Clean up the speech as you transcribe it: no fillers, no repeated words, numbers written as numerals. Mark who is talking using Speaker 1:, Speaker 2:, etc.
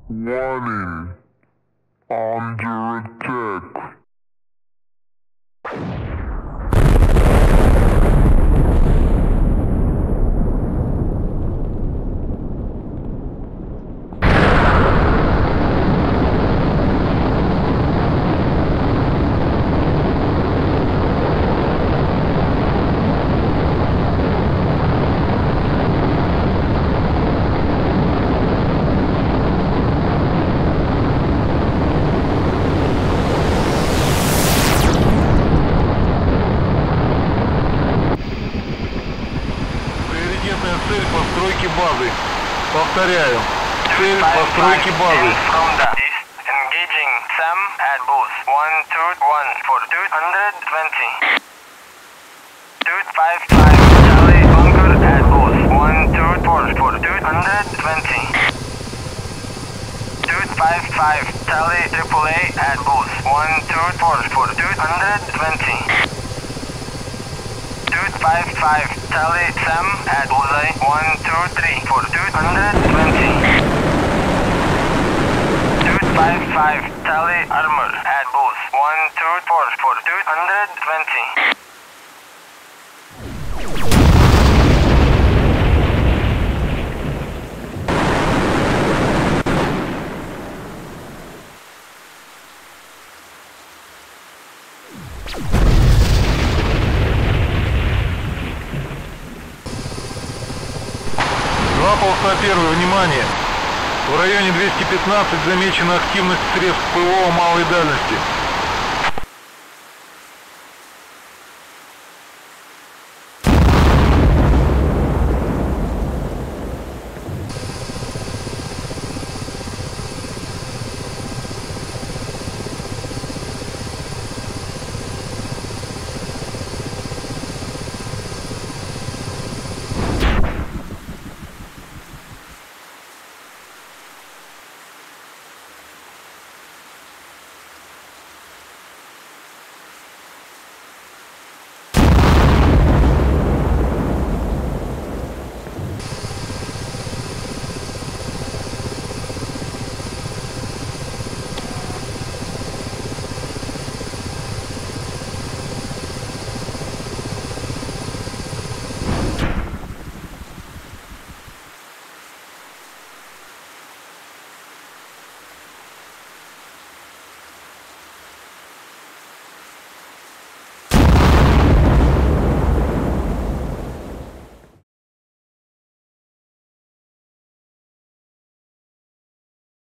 Speaker 1: Warning. Under attack.
Speaker 2: Цель постройки базы. Повторяю. Цель постройки базы.
Speaker 3: Engaging Sam at booth 121 for 220. 255 Charlie bunker at booth 124 for 220. 255 Charlie AAA at booth 124 for 220. 255 Charlie Sam at Bullseye 123 for 220. 255 Charlie Armor at booth 124 for 220.
Speaker 2: Полоса первое, внимание! В районе 215 замечена активность средств ПВО малой дальности.